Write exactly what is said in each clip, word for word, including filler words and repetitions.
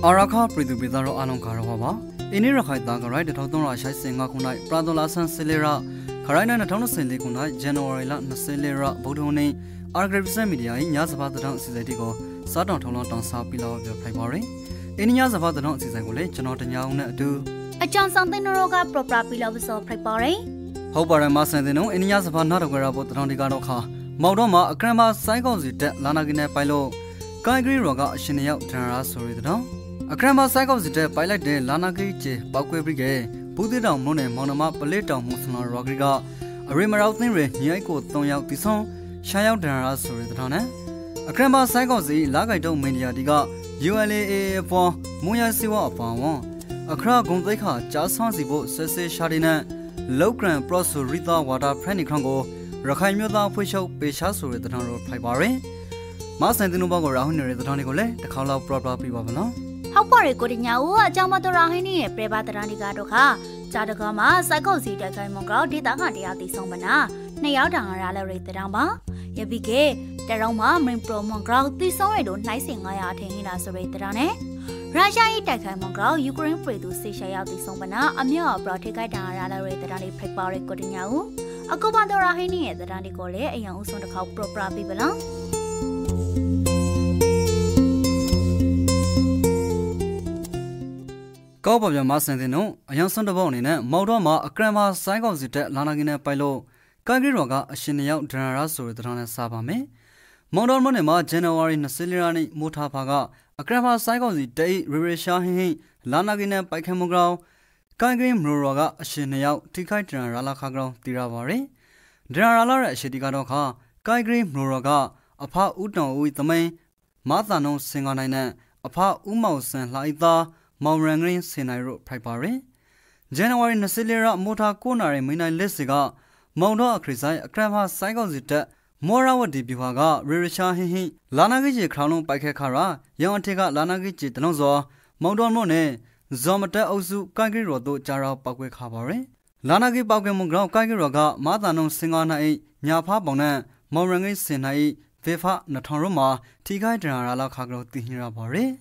Arakan Pridu Bidaro Alon Karawaba. In Irakaita, Garai, the Totora Shai Singa Kunai, Pradola San Celera, Karina Natona Sili Kunai, January La Nacelera, Bodoni, Argrave Media, in Yazava the Dance Zetigo, Saturn Tola Dansa below the Playboy. In Yazava the Dance Zagule, Janot and do a Johnson Roga Propra below the Playboy. Hope I must say, no, in Yazava not aware about the Rondigadoka. Maudoma, a grandma cycles it, Lanagine Pilo, Kaigri Roga, Shinia, Terra, sorry the down. A grandma cycles it, pilot de Lanagage, Bakwe Brigade, put it down, Mone, Monoma, Paleta, Musna, Rogriga, a rimmer out in Red, Niako, Tonya, Tison, Shia, Terra, sorry the down. A grandma cycles the Lagaido Media Diga, U L A A for Muya Siwa upon one. A crowd Gondeka, just Hansibo, Sese Shadina, Low Grand Proso Rita, Water, Penny Congo. Rakan Muda Pusho, Peshasu at the town of Playbari. Mas and the Nubago around the Tonicole, the Kala Propra Pibavano. How far a good in Yao, Jamato Rahini, Preba the Randigadoka, Jadagama, Sagosi, the Mongrao, did the Hadia di Sombana, Nayada Rala rate the Ramba. Yabike, the Roma, Mimpro Mongrao, this song don't nicing I in as a rate the Rane. Raja Itaka Mongrao, Ukraine free to Sisha di Sombana, a mere brought a guy down Rala rate the Rani Prepare good in Yao. A cobando rahini at the Randicole, a young son of how proper people. Cob of your master, no, a young son of Bonin, Maudoma, a grandma, cycles it at Lanagina Pilo, Kagiroga, a shinia, Generaso with the Rana Sabame. Maudon Monema, January, Nasilirani, Mutapaga, a grandma cycles it day, Ririshahi, Lanagina, Paikamugrao. Kagrim Ruroga, Shinia, Tikai Rala Kagro, Tiravari. Drala Shedigadoka, Kagrim Ruroga, a pa Utno with the May, Martha no Singanina, a pa Umaus and Laida, Maurangrin Sinairo Pripari. January Nasilira Mota Kunari Mina Lessiga, Mondo Crisai, a crava cyclezita, Mora Dibuaga, Ririshahi, Lanagiji Crown Pakekara, Yamatiga Lanagiji Tanozo, Mondo Mone. Zomata Ozu Kagi Rodo Jara Pakwe Kabare. Lanagi Pakemungrao Kagi Roga, Madano Singana, Nyapa Bona, Morangi Sinai, Vefa Nataruma, Tigai Generala Kagro Tihirabare.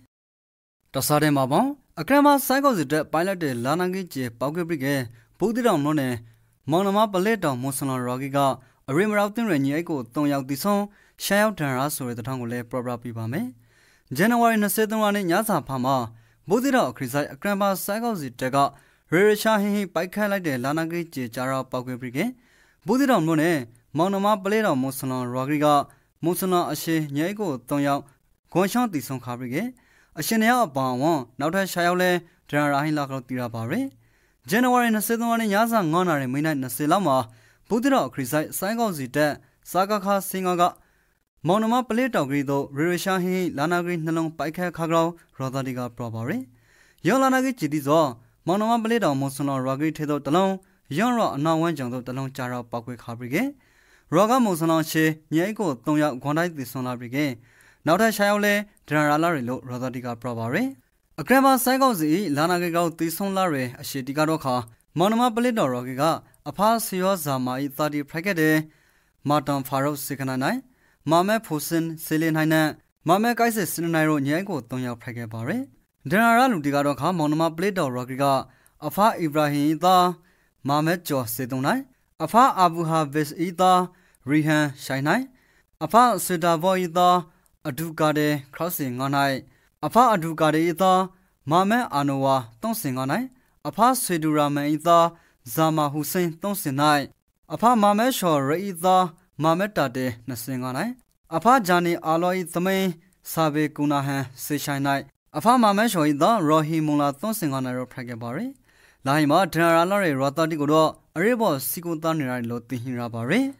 Tasade Mabon, a grandma cycles the pilot de Lanagi J. Pakwe Brigade, put it on Mone, Monoma Paleta, Musona Rogiga, a rimmer out in Reniaco, Tonya Dison, Shao Terrasso at the Tangole Probra Pibame. January in the second one in Yasa Pama. Bodira, Crisai, a grandma cycles it, Tega, Ririshahi, Paika de Lanagi, Jara, Pakwe Brigade, Bodira Mone, Monoma Paleta, Musona, Rogriga, Musona, Ashe, Niago, Tonya, Gonshan, Dison Cabrigade, a Shenia upon one, Nauta Shayole, General Lacro Tirabare. January in the second one in Yazan, Honor, Mina, Nasilama, Bodira, Crisai, cycles it, Sagaka, Singaga. Monoma Paleta Grido, Ririshahi, Lanagri, Nalong, Paika Kagro, Rodadiga Probari. Yolanagi Chidizo, Monoma Paleta, Mosona, Rogri Tedo Talon, Yonra, now one jungle Talon Jara Pakwe Cabrigade. Roga Mosona She, Niago, Tonya, Gondai, the Sona Brigade. Nauta Shayole, Generala Rilo, Rodadiga Probari. A grandma cycles e, Lanagigo, the Son Lare, a Shedigadoka, Monoma Paleta Rogiga, a pass Yozama, thirty Pregade, Martin Faro, Sikanai. Mame Pusin, Silin Hina, Mame Kaisa Sinnairo, Niago, Tonya Pregabare. General Ludigadoka, Monoma Bledo Rogiga, Afa Ibrahim Ida, Mame Jo Sedonai, Afa Abuha Ves Ida, Rihan Shainai, Afa Sudavo Ida, Adugade, Crossing on I, Afa Adugade Ida, Mame Anoa, Tonsing on I, Afa Sudurame Ida, Zama Hussein, Tonsinai, Afa Mame Shore Ida, Mameta de Nasinganai, Apa Jani Aloi Tame, Sabe Kunahan, Seshanai, Apa Mamesho Ida, Rohi Mula Tonsinganaro Pragabari, Laima, Generalare, Rotadigodo, Arebo, Sikutanira Loti Hirabari.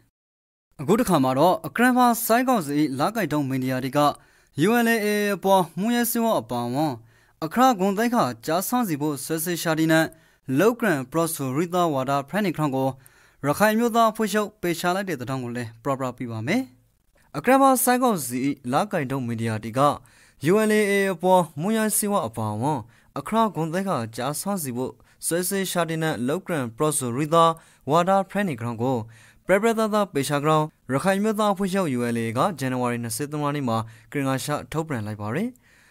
A good Kamaro, a grandma cycles e Lagaidon Mediadiga, U L A A, Muyasiwa upon one, a crowd Gondeka, just Sansibo, Sese Shadina, Low Grand Proso Rita Wada, Penny Crongo. Rakan Muda Pusho, Peshala de the Tangole, Probra Pibame. A grandma cycles the Lagaido Media Diga, U L A A, Muya Siwa upon one, a crowd Gondeka, just Hansibo, Sese Shadina, Lokran, Proso Rida, Wada, Penny Crongo, Prebrada Peshagra, Rakan Muda Pusho, U L A, January in the second one, Gringasha, Topran Library.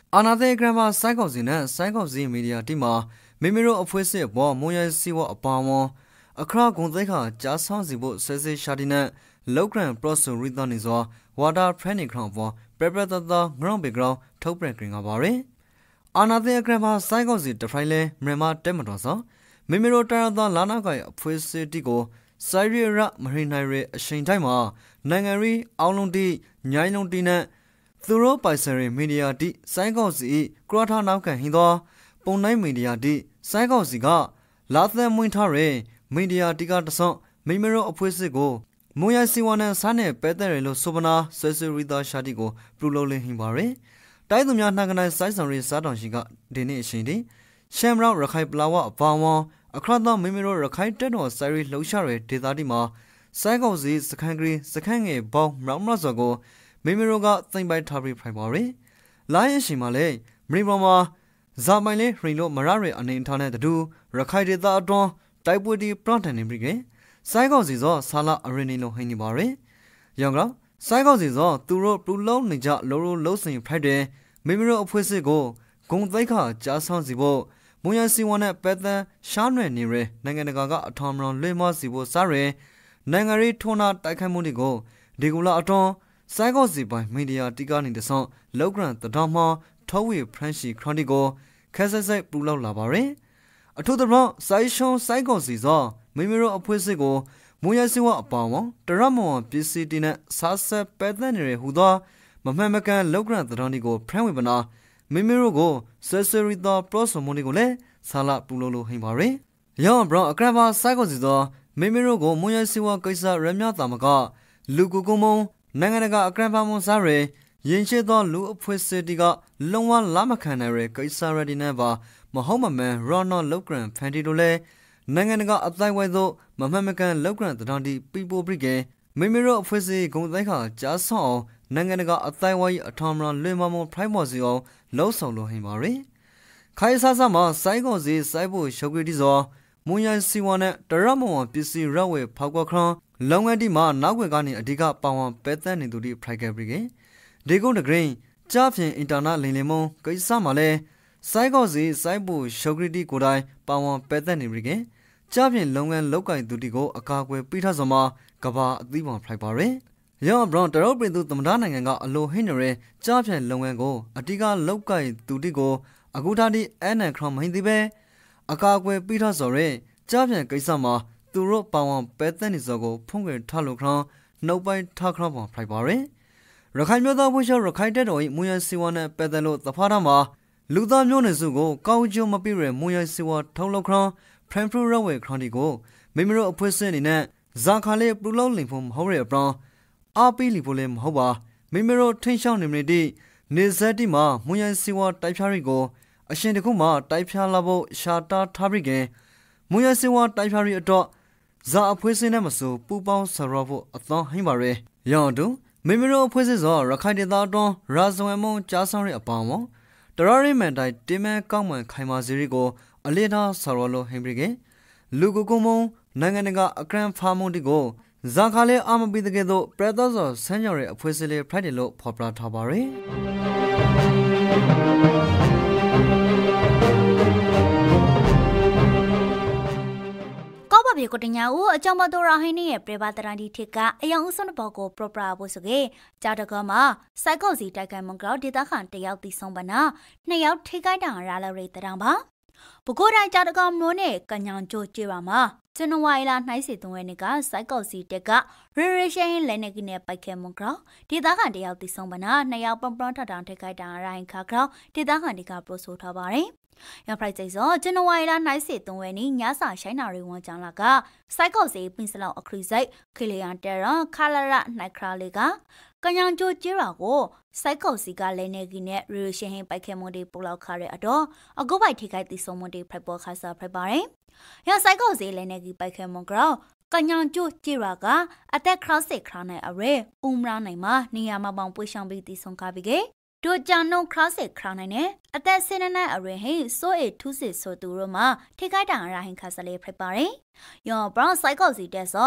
အာနာတဲ့ဂရမ်မာစိုက်ကောက်စီနဲ့စိုက်ကောက်စီမီဒီယာတီမှာမိမိတို့အဖွဲစစ်အပေါ်မွန်ရဲစီဝအပါဝွန်အခရာဂုံသိခါကြားဆောင်စီဖို့ဆွဲဆွဲရှာတီနဲ့လောက်ကရန်ပရော့ဆိုရီသနီစွာဝါတာဖရန်နီခရောင်ပေါ်ပရပရတတငရောင်းဘေဂရောင်းထုတ်ပြန်ကြင်ကပါရယ်အာနာတဲ့ဂရမ်မာစိုက်ကောက်စီတဖိုင်လဲမြန်မာတက်မတော်စောမိမိတို့တရသာလာနာကိုင်အဖွဲစစ်တီကိုစိုက်ရရမရိနိုင်ရအချိန်တိုင်းမှာနိုင်ငံရီအောင်လုံးတီညိုင်းလုံးတီနဲ့သူတို့ပိုင်စရီမီဒီယာတီစိုင်းကောက်စီကရထာနောက်ကန်ဟင်းသောပုံနိုင်မီဒီယာတီစိုင်းကောက်စီကလာသမွင်းထားရဲမီဒီယာတီကတဆော့မိမရောအဖွဲစစ်ကိုမွန်ရစီဝနန်စားနဲ့ပဲတဲ့ရလို့ဆိုပနာဆွဲဆွဲရီသာရှာတီကိုပလူလုံးလင်းဟင်းပါရဲတိုင်းသူများနှံကနိုင်စိုင်းဆောင်ရီစားတောင်ရှိကဒီနေ့အချိန်တီရှမ်ရောရခိုင်ပလာဝအပေါင်းဝအခရသောမိမရောရခိုင်တက်တော်စိုင်းရီလှုပ်ရှားရဲဒေသတီမှာစိုင်းကောက်စီစခန်းကလေးစခန်းငယ်ပေါင်းမြောက်မစောကိုမိမိတို့ကသိမ့်ပိုက်ထားပြီးဖိုင်ပါရယ်လိုင်းရင်ရှိမှလေမရီပေါ်မှာဇာမိုင်လေးရင်လို့မရရအနေထားတဲ့တူရခိုင်ဒေသအတွန်းတိုက်ပွဲတီပရန်တန်နေပြီကစိုင်းကောက်စီစောဆာလာအရင်နေလို့ဟင်းနေပါရယ်ရောင်ကစိုင်းကောက်စီစောသူတို့ပလူလုံးနေကြလိုလိုလုံးစင်ဖိုက်တယ်မိမိတို့အဖွဲစစ်ကိုဂုံသိခါကြားဆောင်စီဖို့မွန်ရစီဝနဲ့ပဲတန်ရှားနွယ်နေရနိုင်ငံတကာကအထောင်မလွန်လွှဲမစီဖို့စားရယ်နိုင်ငံရေးထုံနာတိုက်ခိုက်မှုတွေကိုဒီကူလာအတွန်းစိုင်းကောက်စီပိုင်မီဒီယာတီကာနေတဲ့ဆောင်လောက်ကရန်တတော်မှထောဝေဖရန်ရှီခရိုနီကိုခက်ဆက်ဆက်ပူလောက်လာပါရယ်အထူးသဖြင့်စိုင်းရှုံးစိုင်းကောက်စီစောမိမိတို့အဖွဲစစ်ကိုမွန်ရစီဝအပေါင်းတရမောင်ပစ္စည်းတီနဲ့စားဆက်ပဲတဲ့နေရဟူသောမမှန်မကန်လောက်ကရန်တတော်နီကိုဖရန်ဝေပနာမိမိတို့ကိုဆွဲဆွဲရီသောပရော့ဆိုမွန်နီကိုလည်းဆာလာပူလို့လို့ဟင်ပါရယ်ရောင်ဘရော့အကရဘာစိုင်းကောက်စီစောမိမိတို့ကိုမွန်ရစီဝကိစ္စရမြတာမကလူကူကုံမုံနိုင်ငံတကာအကရန်ပါမွန်စားရယ်ရင်ရှိသောလူအဖွဲ့အစည်းကလုံဝလာမခံနိုင်ရယ်ကိစ္စရဒီနေပါမဟုတ်မမှန်ရော်နော်လောက်ကရန်ဖန်တီတို့လဲနိုင်ငံတကာအတိုင်းဝိုင်းသို့မမှန်မကန်လောက်ကရန်တတော်တီပီပိုပရိကေမိမိတို့အဖွဲ့အစည်းဂုံတိုင်းခါကြားဆောင်အောင်နိုင်ငံတကာအတိုင်းဝိုင်းအထောင်မလွှဲမမုံဖရိုက်မော်စီအောင်လှုံ့ဆော်လို့ဟင်ပါရယ်ခိုင်ဆာဆာမှာစိုင်းကုန်စီစိုက်ဖို့ရှုပ်ကြည့်သောမွန်ရစီဝနဲ့တရမောင်ပစ္စည်းရက်ဝဲဖောက်ကွက်ခရံလုံငန်းတီမှာနောက်ွယ်ကနေအဓိကပါဝင်ပဲတဲ့နေသူတွေဖရိုက်ကပရိကေဒီကုန်းတဂရင်းကြားဖြင့်အင်တာနက်လိန်လင်မုံကိစ္စမှာလဲစိုင်းကောက်စီစိုက်ဖို့ရှုပ်ကြည့်ကိုယ်တိုင်ပါဝင်ပဲတဲ့နေပရိကေကြားဖြင့်လုံငန်းလောက်ကင်သူတီကိုအကာအကွယ်ပေးထားစမှာကဘာအသီးပေါင်ဖရိုက်ပါရယ်ရောဘရောင်တရုတ်ပြည်သူသမ္မတနိုင်ငံကအလိုဟင်းရယ်ကြားဖြင့်လုံငန်းကိုအတိကလောက်ကင်သူတီကိုအခုထားတိအန်နန်ခရမဟင်းသည်ပဲအကာအကွယ်ပေးထားစော်ရဲကြားဖြင့်ကိစ္စမှာသူတို့ပါဝင်ပဲတဲ့နေစောကိုဖုံးကွယ်ထားလို့ခရံနှုတ်ပိုင်းထားခရပေါင်ဖရိုက်ပါရယ်ရခိုင်မျိုးသားဖွဲ့ရခိုင်တပ်တော်၏မွန်ရစီဝါနဲ့ပဲတဲ့လို့သဖားထားမှာလူသားမျိုးနွယ်စုကိုကောင်းကျိုးမပြည့်ရမွန်ရစီဝါထုံးလောက်ခရံဖရန်ဖရူရဝဲခရံဒီကိုမိမိတို့အဖွဲ့စင်းအနေနဲ့ဇာခါလေးပလူလုံးလင်ဖို့မဟုတ်ရအပရောအားပေးလီဖို့လည်းမဟုတ်ပါမိမိတို့ထိန်ရှောင်းနေမတိနေဇက်တီမှာမွန်ရစီဝါတိုက်ဖြားရီကိုအရှင်တခုမှတိုက်ဖြားလာဖို့ရှာတာထားပြီးကမွန်ရစီဝါတိုက်ဖြားရီအတော့ဇာအဖွဲ့စင်းနဲ့မဆိုပူပေါင်းဆရောဖို့အသောဟင်းပါရယ်ရောင်တူမိမိတို့အဖွဲ့စစ်စောရခိုင်ဒေသအတွင်းရာဇဝင်မုံကြားဆောင်ရအပေါင်းဝတရရိမန်တိုင်တင်မဲကောက်မှန်ခိုင်မာစီရီကိုအလေးထားဆရောလိုဟင်းပရိကေလူကူကုံမုံနိုင်ငံတကာအကရန်ဖာမုန်တီကိုဇာခါလေးအာမပီတကဲ့သို့ပရသောစောဆန်းကြော်ရဲ့အဖွဲ့စစ်လေးဖရိုက်တယ်လို့ဖော်ပြထားပါရယ်ဘေကိုတညာဦးအကြောင်းမတော်ရဟင်းနေရဲ့ပြပတရန်ဒီထက်ကအယောင်ဦးစွန်းဘောကိုပရပရာဖို့ဆိုကေကြာတကောမှာစိုက်ကောက်စီတိုက်ခိုက်မုံကြောဒေတာခန်တယောက်တီဆုံးပနာနှစ်ယောက်ထိခိုက်တာရလာရိတရံပါဘကိုတိုင်းကြာတကောမျိုးနဲ့ကညောင်ကျိုးကျေပါမှာဇန်နဝါရီလနှိုင်းစီသုံးရက်နေ့ကစိုက်ကောက်စီတက်ကရေရေရှင်းလဲနေကင်းနဲ့ပိုက်ခဲမုံကြောဒေတာခန်တယောက်တီဆုံးပနာနှစ်ယောက်ပပရန်ထထောင်ထိခိုက်တာရိုင်းခါကြောဒေတာခန်ဒီကပရိုဆိုထားပါတယ်ရဖိုက်ကျိစောဇန်နဝါရီလနှိုင်းစီသုံးရက်နေ့ညစာရှိုင်းနာရီဝန်ကြောင်းလာကစိုက်ကောက်စီပင်းစလောက်အခရီစိုက်ခီလီယန်တဲရန်ခါလာရနိုင်ခရာလေးကကညောင်ကျိုးကျေးရာကိုစိုက်ကောက်စီကလဲနေကြီးနဲ့ရေရှင်းဟင်းပိုက်ခဲမွန်ဒီပူလောက်ခါတဲ့အတော့အကုတ်ပိုက်ထိခိုက်တီဆုံးမွန်ဒီဖိုက်ပေါ်ခါစားဖိုက်ပါတယ်ရစိုက်ကောက်စီလဲနေကြီးပိုက်ခဲမွန်ကြောကညောင်ကျိုးကျေးရာကအသက်ခရစစ်ခရနိုင်အရဲဦးမရာနိုင်မှာနေရာမှာပေါင်ပွေဆောင်ပြီးတီဆုံးခါပြီးကေတို့ကြံနှုံခရစစ်ခရနိုင်နဲ့အသက်စင်းနဲ့အရဲဟိစိုးအေထူးစစ်ဆိုသူတို့မှာထိခိုက်တာရဟင်ခါစလေးဖိုက်ပါတယ်ရောဘရောင်းစိုက်ကောက်စီတဲ့ဆို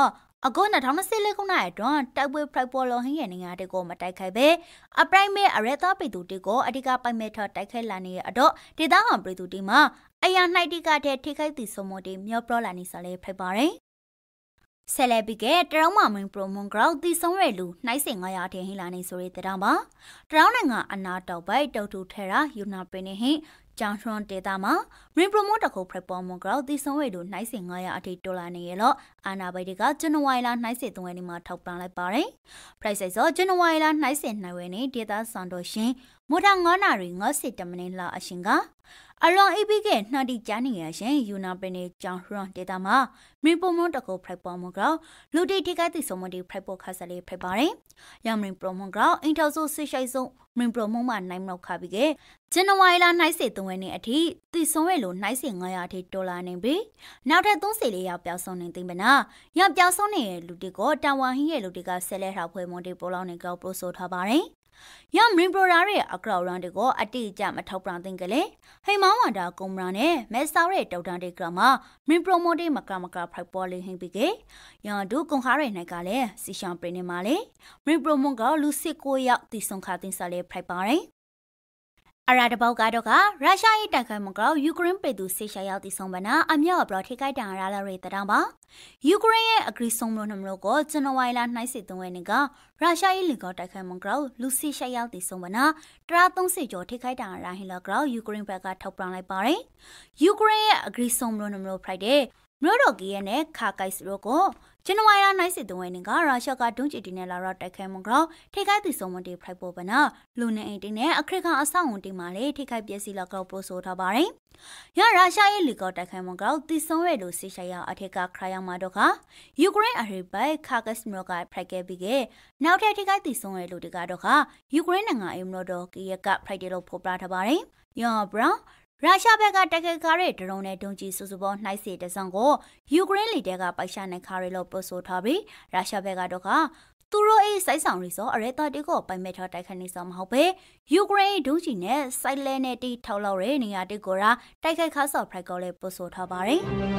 အခု၂၀၂၄ခုနှစ်အတွင်းတိုက်ပွဲဖိုက်ပေါ်လုံဟင်းရဲ့နေရာတွေကိုမတိုက်ခိုက်ပဲအပရိုက်မဲအရက်သားပြည်သူတွေကိုအဓိကပိုက်မဲ့ထတိုက်ခိုက်လာနေတဲ့အတော့ဒေသခံပြည်သူတွေမှာအရာနှိုက်တိကတဲ့ထိခိုက်သည့်ဆုံးမတွေမျောပလာနေစလဲဖိပါတယ်ဆယ်လဘီကတရောင်းမမင်းပရိုမွန်ဂရောက်တီဆုံးရဲလူနှိုက်စင်ငါးရာထင်ဟိလာနေဆိုရတဲ့တောင်ပါတရောင်းနိုင်ငံအနာတောက်ပိုက်တုတ်တူထဲရာယူနာပင်းနေဟိကျောင်းထွန်းဒေတာမှာမင်းပရိုမွန်တခုဖရက်ပေါ်မွန်ဂရောက်တီဆုံးရဲလူနှိုက်စင်ငါးရာအထိဒေါ်လာနေရလို့အာနာဘိုက်တွေကဇန်နဝါရီလနှိုက်စင်သုံးရက်နေ့မှာထောက်ပံ့လိုက်ပါတယ်ပရိုက်ဆိုင်စောဇန်နဝါရီလနှိုက်စင်နိုင်ဝဲနေဒေတာစန်တော်ရှင်မိုးထငါးနာရီငါးสิบမိနစ်လာအရှင်ကအလွန်အိပိကနှာတိကြားနေရရှင်ယူနာပင်နေကျောင်းရွန်ဒေတာမှာမင်းပုံမွန်တကိုဖရိုက်ပေါ်မကောလူတီထိခိုက်သည့်ဆုံးမတီဖရိုက်ပေါ်ခါစလေးဖရိုက်ပါတယ်။ရမင်းပရိုမွန်ကောအင်ထောက်ဆိုဆစ်ရှိုက်ဆုံးမင်းပရိုမွန်မှာနိုင်မလောက်ခါပြီးကဇန်နဝါရီလနှိုက်စေသုံးရက်နေ့အထိတည်ဆုံးရလို့နှိုက်စေငါးရာအထိဒေါ်လာနေပြီ။နောက်ထပ်သုံးစီလေးရောက်ပြောင်းဆုံးနေသိမ့်မနာ။ရောက်ပြောင်းဆုံးနေတဲ့လူတီကိုတာဝန်ဟင်းရဲ့လူတီကဆဲလဲထောက်ဖွဲမွန်တီပေါ်လောင်းနေကောပရိုဆိုထားပါတယ်။ရမင်းပရိုရာရဲ့အကောက်ရန်တွေကိုအတိအကျမထောက်ပံ့သင်ကလေးဟိမောင်းဝါတာကုံမရာနဲ့မဲဆောက်ရဲ့တောက်တန်တေကမှာမင်းပရိုမိုတီမကမကဖိုက်ပေါ်လေးဟင်းပြီးကရန်ဒူကွန်ခါရဲနိုင်ကလည်းစီရှန်ပရင်းနေမှာလေမင်းပရိုမွန်ကလူစစ်ကိုရောက်တီဆုံခါတင်စားလေးဖိုက်ပါတယ်အရာတပေါက်ကတော့ကရုရှားရဲ့တိုက်ခိုက်မှုကယူကရိန်းပြည်သူစစ်ရှာရောက်တည်ဆုံပနာအမြောက်အပလော့ထိခိုက်တန်ရလာတဲ့တောင်ပါယူကရိန်းရဲ့အဂရီဆုံလို့နှမလို့ကိုဇန်နဝါရီလနှိုက်စစ်သုံးရက်နေ့ကရုရှားရဲ့လီကောတိုက်ခိုက်မှုကလူစစ်ရှာရောက်တည်ဆုံပနာတရာသုံးสิบကျော်ထိခိုက်တန်ရဟင်လောက်ကတော့ယူကရိန်းဘက်ကထောက်ပံ့လိုက်ပါတယ်ယူကရိန်းရဲ့အဂရီဆုံလို့နှမလို့ Friday မြို့တော်ကီယနဲ့ခါကိုက်စရိုကိုဇန်နဝါရီလနှိုက်စစ်သုံးရက်နေ့ကရုရှားကဒုံးကျည်တင်နဲ့လာတော့တိုက်ခိုက်မှုကထိခိုက်သည့်ဆုံးမတီဖိုက်ပေါ်ပနာလူနေအိမ်တင်နဲ့အခရကန်အဆောက်အုံတင်မှာလေထိခိုက်ပျက်စီးလောက်တော့ပို့ဆိုထားပါတယ်။ရရုရှားရဲ့လီကောတိုက်ခိုက်မှုကတည်ဆုံးရဲလို့စစ်ရှာရအထက်ကခရယာမှာတော့ကယူကရိန်းအဟိပိုက်ခါကက်စမြို့ကဖိုက်ခဲ့ပြီးကနောက်ထပ်ထိခိုက်တည်ဆုံးရဲလို့တကတော့ကယူကရိန်းနိုင်ငံအိမ်မြို့တော်ကီယကဖိုက်တယ်လို့ဖော်ပြထားပါတယ်။ရဘရာရုရှားဘက်ကတိုက်ခိုက်ကားတဲ့ဒရုန်းနဲ့ဒုံးကျည်စုစုပေါင်းနှိုက်စေတဲ့ဆောင်ကိုယူကရိန်းလီတဲကပိုက်ရှာနိုင်ခါရလို့ပို့ဆိုထားပြီးရုရှားဘက်ကတော့ကသူတို့အိစိုက်ဆောင်ရီစောအရဲတော်တေကိုပိုင်မဲ့ထောက်တိုက်ခိုက်နေဆောင်မဟုတ်ပဲယူကရိန်းဒုံးကျည်နဲ့စိုက်လဲနဲ့တီထောက်လောက်ရဲနေရာတေကိုရာတိုက်ခိုက်ခါဆော့ဖရိုက်ကောလည်းပို့ဆိုထားပါတယ်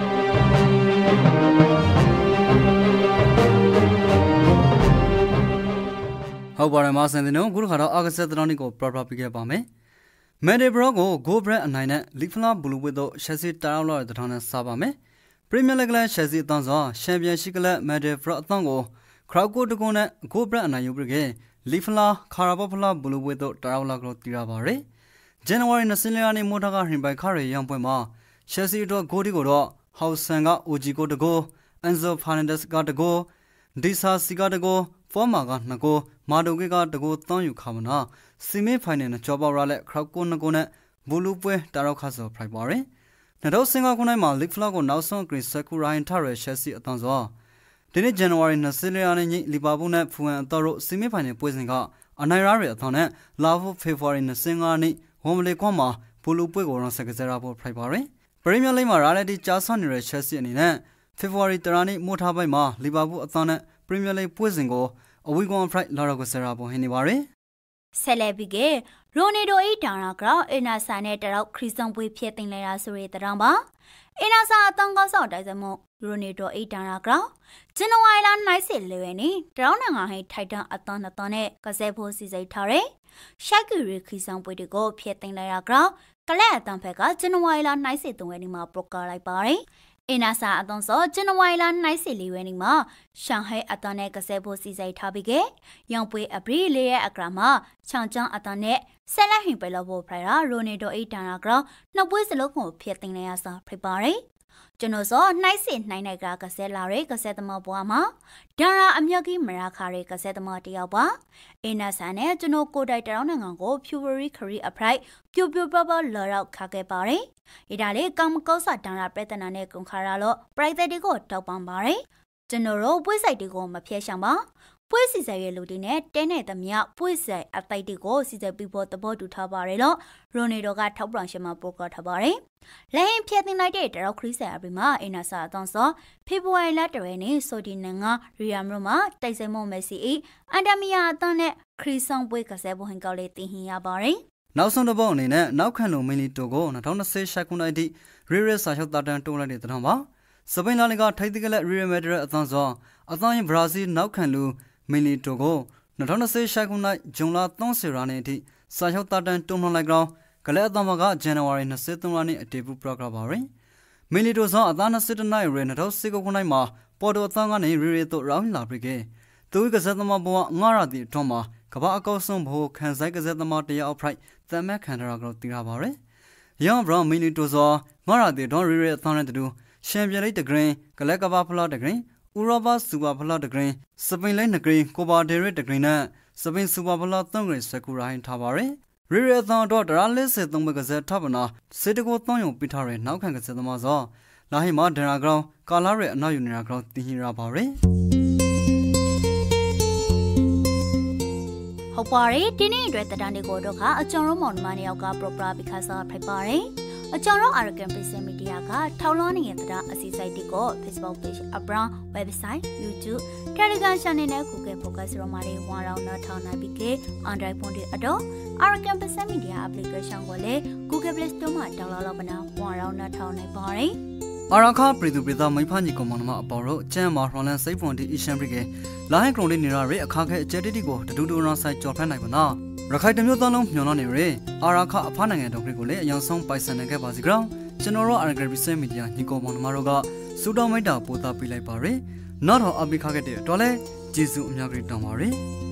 ဟုတ်ပါတယ်မဆန်တင်တို့ခုတစ်ခါတော့အာဂဆက်တရောင်းကိုပရပပြခဲ့ပါမယ်မန်ဒေဘရောကိုဂိုဘရက်အနိုင်နဲ့လီဖလာဘလူးဝစ်တို့ရှက်စီတာရောက်လာတဲ့ထောင်းနဲ့စားပါမယ်ပရီးမီယာလိဂ်ကရှက်စီအသင်းစောချန်ပီယံရှိကလမန်ဒေဘရောအသင်းကိုခရောက်ကိုတကုန်းနဲ့ဂိုဘရက်အနိုင်ယူပြီးကလီဖလာခါရာဘဖလာဘလူးဝစ်တို့တာရောက်လာကိုတီးရပါတယ်ဇန်နဝါရီ၂၄ရက်နေ့မိုးထကဟင်ပိုင်ခရဲရောင်ပွဲမှာရှက်စီတို့ဂိုဒီကိုတော့ဟောက်ဆန်ကအိုဂျီကိုတကိုအန်ဇိုဖာနန်ဒက်စ်ကတကိုဒီဆာစီကတကိုဖောမာကနှစ်ကိုမာဒိုကေကတကိုတောင်းယူခါမနာဆီမီဖိုင်နယ်နဲ့ကြောပါရလက်ခရောက်ကိုနှစ်ကိုနဲ့ဘူလူပွဲတာရောက်ခါဆိုဖရိုက်ပါရယ်နှစ်တော့စင်ကာခုနိုင်မှာလစ်ဖလာကိုနောက်ဆုံးဂရစ်ဆကူရိုင်းထရရှက်စီအတန်းစောဒီနေ့ဇန်နဝါရီ၂၄ရက်နေ့လီဗာပူးနဲ့ဖူဟန်အတော်တို့ဆီမီဖိုင်နယ်ပွဲစဉ်ကအနိုင်ရရဲ့အထောင်းနဲ့လာဖိုဖေဖော်ဝါရီ၂၅ရက်နေ့ဝမ်ဘလီကွန်မှာဘူလူပွဲကိုရောဆက်ကစားရဖို့ဖရိုက်ပါရယ်ပရီးမီယာလိဂ်မှာရာလက်တီကြားဆနေတဲ့ချက်စီအနေနဲ့ဖေဖော်ဝါရီတရာနေ့မို့ထားပိုက်မှာလီဗာပူးအသင်းနဲ့ပရီးမီယာလိဂ်ပွဲစဉ်ကိုအဝီကွန်ဖရိုက်လာတော့ကိုဆရာပေါ်ဟင်းနေပါရယ်ဆယ်လဘီကရိုနေဒိုအိဒါရာကရောအင်နာဆာနဲ့တရောက်ခရစ်စတန်ပွဲဖြစ်တင်လိုက်တာဆိုရတဲ့တောင်ပါအင်နာဆာအတန်းကောင်းဆောင်တိုက်စမှုရိုနေဒိုအိဒါရာကရောဇန်နဝါရီလနှိုက်စစ်လေဝဲနေတရောင်းနိုင်ငံဟိထိုက်တန်အတန်းနှစ်တန်းနဲ့ကစဲဖို့စီစိတ်ထားတယ်ရှိုက်ကီရီခရစ်စတန်ပွဲတွေကိုဖြစ်တင်လိုက်တာကရောကလက်အတန်းဖက်ကဇန်နဝါရီလနှိုက်စစ်သုံးရက်နေ့မှာပရိုကာလိုက်ပါတယ်အင်နာဆာအသွန်စောဇန်နဝါရီလနှိုက်စစ်လေးဝဲနေမှာရှန်ဟိုင်အတန်းနဲ့ကစဲဖို့စီစိတ်ထားပြီးကရောင်ပွေအပရီလေးရဲ့အကရာမှာချောင်ချောင်းအတန်းနဲ့ဆဲလက်ဟင်ပဲလို့ဖိုင်ရာရိုနေဒိုအိဒါရာကရောနှစ်ပွဲစလုံးကိုဖြစ်တင်လိုက်ရစာဖိပါတယ်ကျွန်တော်စောနှိုက်စစ်နှိုင်းနိုင်ကကစဲလာရဲကစဲသမားဘွားမှာဒါရာအမြတ်ကြီးမရာခါရဲကစဲသမားတယောက်ပါအင်နာဆာနဲ့ကျွန်တော်ကိုတိုင်တရောင်းနိုင်ငံကိုဖြူဘရီခရီအဖရိုက်ပြူပြူပပလော်ရောက်ခါခဲ့ပါတယ်ဒီဒါလေးကောင်မကောစာဒါရာပြဿနာနဲ့ကုန်ခါရလို့ပရိုက်သက်တွေကိုတောက်ပန်ပါတယ်ကျွန်တော်တို့ပွဲဆိုင်တွေကိုမဖျက်ရှောင်ပါပွဲစီဆိုင်ရဲ့လူတွေနဲ့တဲနဲ့သမျှပွဲဆိုင်အတိုက်တွေကိုစီဆိုင်ပြီးဖို့သဘောတူထားပါတယ်လို့ရိုနေဒိုကထောက်ပံ့ရှင်းမှာပို့ကထားပါတယ်။လက်ဟင်ဖြတ်တင်လိုက်တဲ့တရောက်ခရစ်ဆိုင်အပီမှာအင်နာဆာအသွန်စောဖေဖော်ဝါရီလတရနေ့ဆိုဒီနငါရီယာမရိုမှာတိုက်ဆိုင်မမက်ဆီအအန်တမီယာအသွန်နဲ့ခရစ်ဆောင်ပွဲကစားဖို့ဟန်ကောက်လေးတင်ဟင်ရပါတယ်။နောက်ဆုံးတစ်ပုတ်အနေနဲ့နောက်ခံလုံမင်းလီတိုကို၂၀၂၀ခုနှစ်အထိရီရဲစာချုပ်တာတန်တိုးလိုက်တဲ့တောင်ပါစပိန်လာလီကထိုက်တိကလက်ရီရမက်ဒရအသံစောအသံရင်ဘရာဇီးနောက်ခံလူမီလီတိုကို၂၀၂၀ရှိုင်ခုနိုင်ဂျွန်လာ၃၀ရာနေအထိစာချုပ်တာတန်တုံနှောင်းလိုက်ကောင်ကလက်အသံမကဇန်နဝါရီ၂၃ရက်နေ့အတေပူပရကပါရင်မီလီတိုဆောင်အသံ၂၁နိုင်ရဲ၂၀၁၉ခုနိုင်မှာပေါ်တိုအသံကနေရီရီတို့ရောင်းလာပြီကဲသူကစားသမားဘဝငါရတီအတွန်းမှာကဘာအကောက်ဆုံးဘိုးခန်းဆိုင်ကစားသမားတရာအဖရိုက်သမ်မက်ခန်ဒရာကတော့တည်ရပါရယ်ယောင်ဘရောင်မီလီတိုဆောင်ငါရတီအတွန်းရီရီအသံနဲ့တူချန်ပီယံလိတဂရင်းကလက်ကဘာဖလားတဂရင်းဥရောပစူပါဖလားတဂရင်းစပိန်လိနဂရင်းကိုပါဒေရတဂရင်းနဲ့စပိန်စူပါဖလားသုံးဂရင်းစကူရိုင်းထားပါရယ်ရီရီအသံတော့တရာလေးစစ်သုံးဘကစားထပ်ပနာစေတကိုသုံးယုံပိထားရယ်နောက်ခံကစားသမားစောလာဟိမာဒရာဂရောင်းကာလာရဲအနောက်ယူနေရာဂရောင်းတင်ဟီရာပါရယ်ဟုတ်ပါတယ်ဒီနေ့အတွက်တတန်းတွေကိုတော့ကအကျော်ရောမောင်နှမနှစ်ယောက်ကပရိုပရာဘီခါစာဖိုက်ပါတယ်အကျော်ရော Arakan Prison Media ကထောက်လွှမ်းနေတဲ့တရားအစီအစဉ်တွေကို Facebook Page, Abram Website, YouTube, Telegram Channel နဲ့ Google Podcast ရောမှာတွေဝါရောင်းနောက်ထောင်နိုင်ပြီးက Android phone တွေအတော့ Arakan Prison Media Application ကိုလည်း Google Play Store မှာ download လုပ်ပါနော်ဝါရောင်းနောက်ထောင်နိုင်ပါတယ်အာရခပရိသူပရိသမိဖာညီကောင်မနမအပေါ်တော့ကျမ်းမာရလန်စိတ်ဖွန်တီအရှမ်ပရိကေလာဟန်ကရုံလေးနေရရဲအခါခဲအကျဲတိတိကိုတတူတူရန်ဆိုင်ကြော်ဖက်နိုင်ပါနော်ရခိုင်တမျိုးသားလုံးမျောနေရဲအာရခအဖနိုင်ငံတော်ခရစ်ကိုလည်းအယောင်ဆုံးပိုင်ဆိုင်နိုင်ခဲ့ပါစီကြောင်းကျွန်တော်တို့အာရဂရီစမီဒီယာညီကောင်မနမတို့ကစူတောင်းမိတ်တာပို့တာပေးလိုက်ပါရယ်နောက်တော့အပိခခဲ့တဲ့တော့လဲဂျေစုအများကြီးတောင်းပါရယ်